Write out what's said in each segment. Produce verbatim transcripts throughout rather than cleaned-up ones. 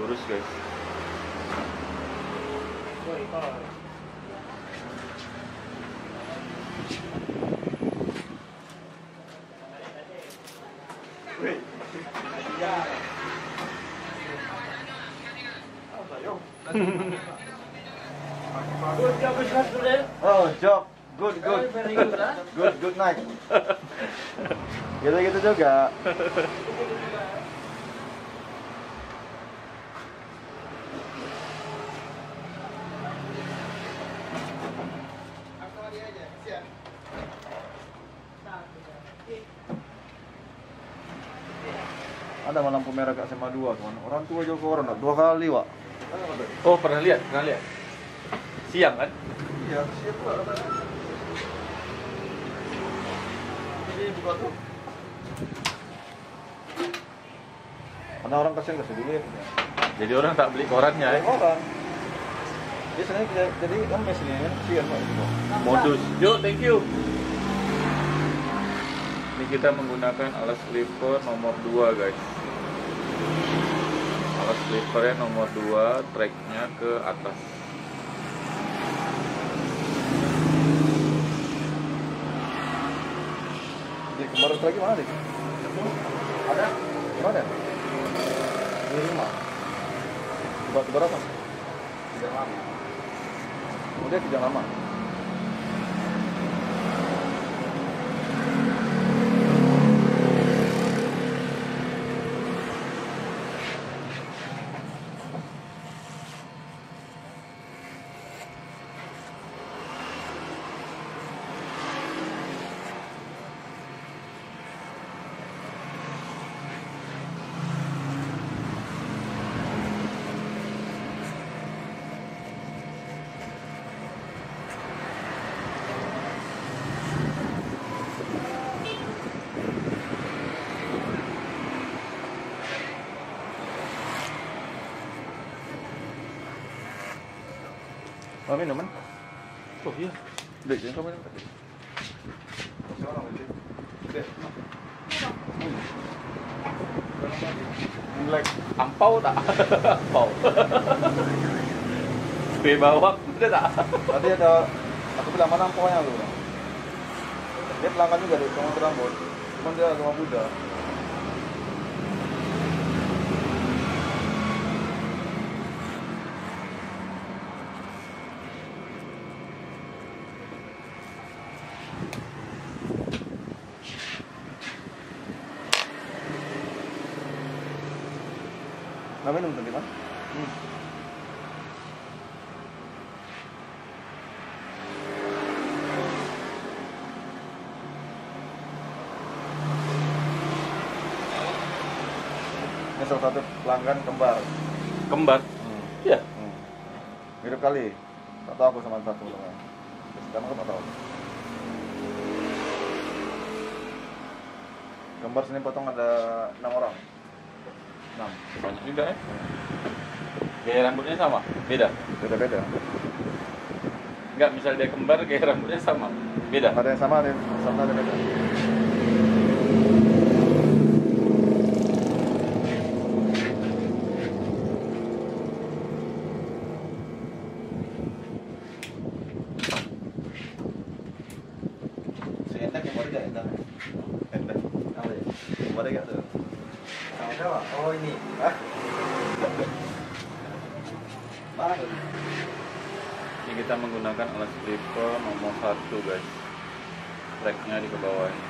lurus guys. Oh, job. Good, good. Good, good night. Gitu-gitu juga. Ada lampu merah ke S M A dua, teman. Orang tua juga orang dua kali, Wak. Oh, pernah lihat? Pernah lihat? Siang kan? Iya, siap pula katanya. Ini buka tuh. Ada orang kasihan kasih dulu ya. Jadi orang tak beli korannya ya? Orang. Biasanya jadi, jadi emes nih kan, kasihan Pak. Modus. Yuk, thank you. Ini kita menggunakan alas slipper nomor dua guys. Alas slippernya nomor dua, tracknya ke atas. Jadi kemarin lagi mana nih? Ada? Mana? Di rumah. Buat berapa? Tidak lama. Udah tidak lama. Mau minum kan? Oh iya. Dek, jangan kau minum tadi. Seorang lagi. Dek. Black. Ampau tak? Ampau. Spray bawang ada tak? Tadi ada, aku bilang mana ampaunya lu? Dia pelanggan juga deh, sama rambut. Cuman dia agama Buddha. Nggak minum tadi, Mas? Hmm. Ini salah satu pelanggan kembar. Kembar? Hmm. Iya. Hmm. Mirip kali. Tak tahu aku sama satu pelanggan. Sekarang aku tak tahu. Kembar sini potong ada enam orang. enam. Banyak juga ya. Gaya rambutnya sama? Beda? Beda-beda. Enggak, misal dia kembar gaya rambutnya sama? Beda? Ada yang sama, ada yang sama, ada yang beda. Si enak yang baru gak enak? Enak. Apa ya? Baru gak tuh? Sama siapa? Oh ini. Hah? Mana tuh? Ini kita menggunakan alas slipper nomor satu guys. Tracknya di bawah ini.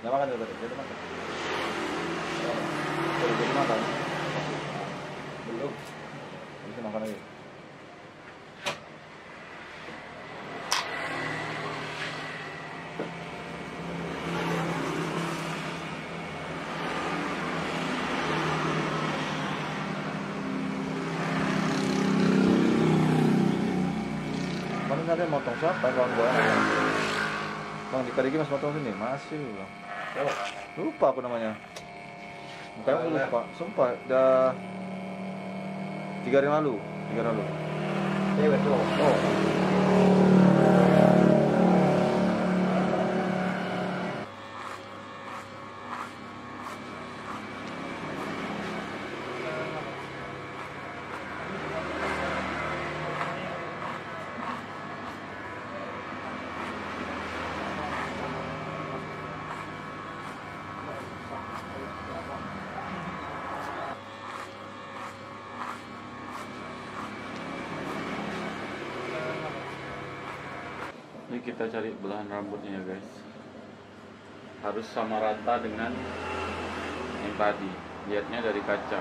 Nggak makan juga tadi, jadi makan. Jadi jadi makan. Belum. Bisa makan lagi. Kemarin ada yang motong siapa kawan gua? Bang, di Kadiki mas motong sini, masih bang. Oh, Lupa aku namanya. Mukanya aku lupa, sumpah. Udah tiga hari lalu, tiga hari lalu. cewek tuh. Oh, ini kita cari belahan rambutnya ya guys, harus sama rata dengan yang tadi, lihatnya dari kaca.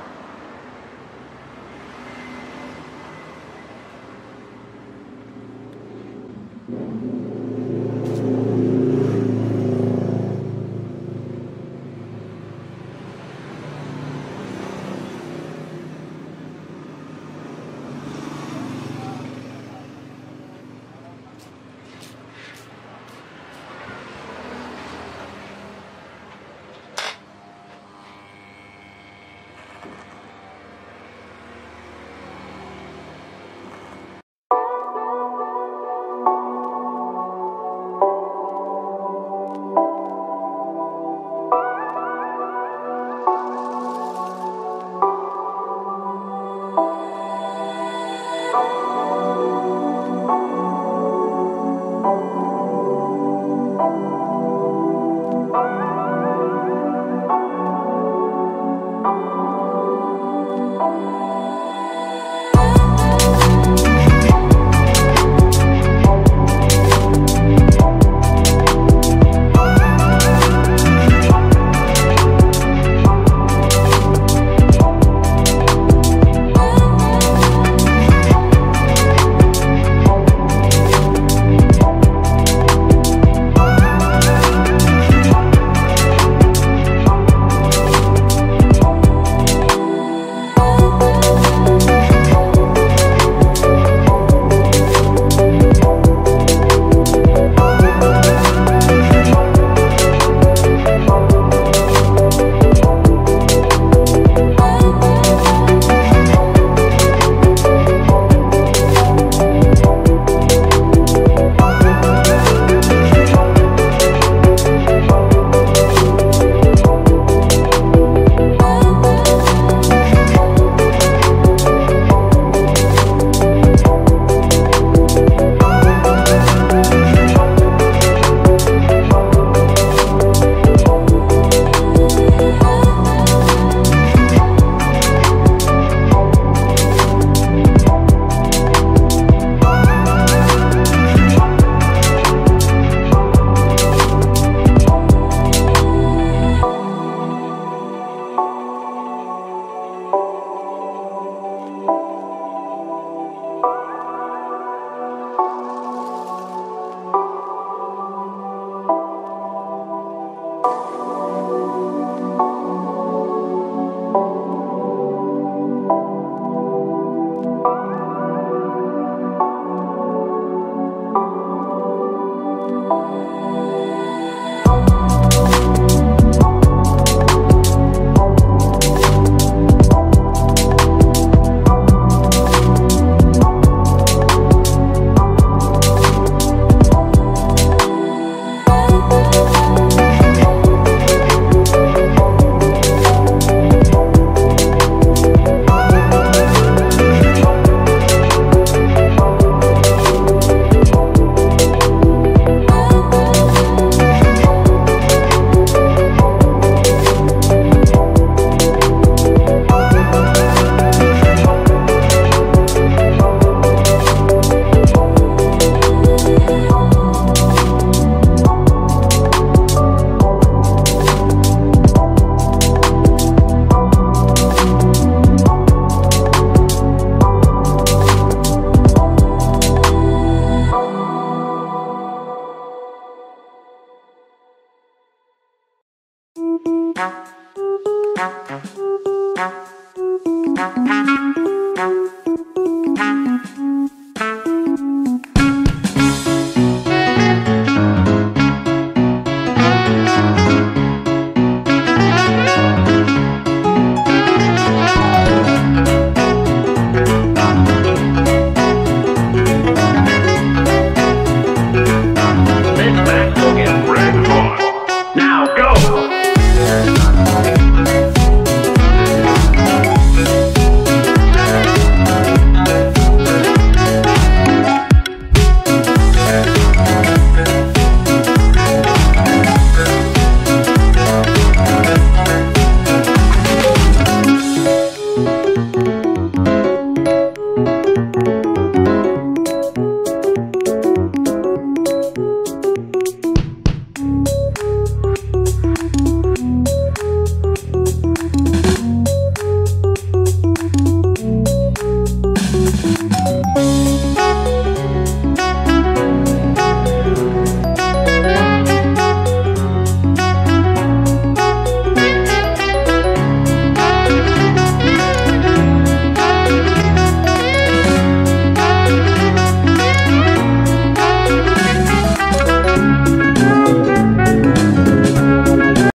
Thank you.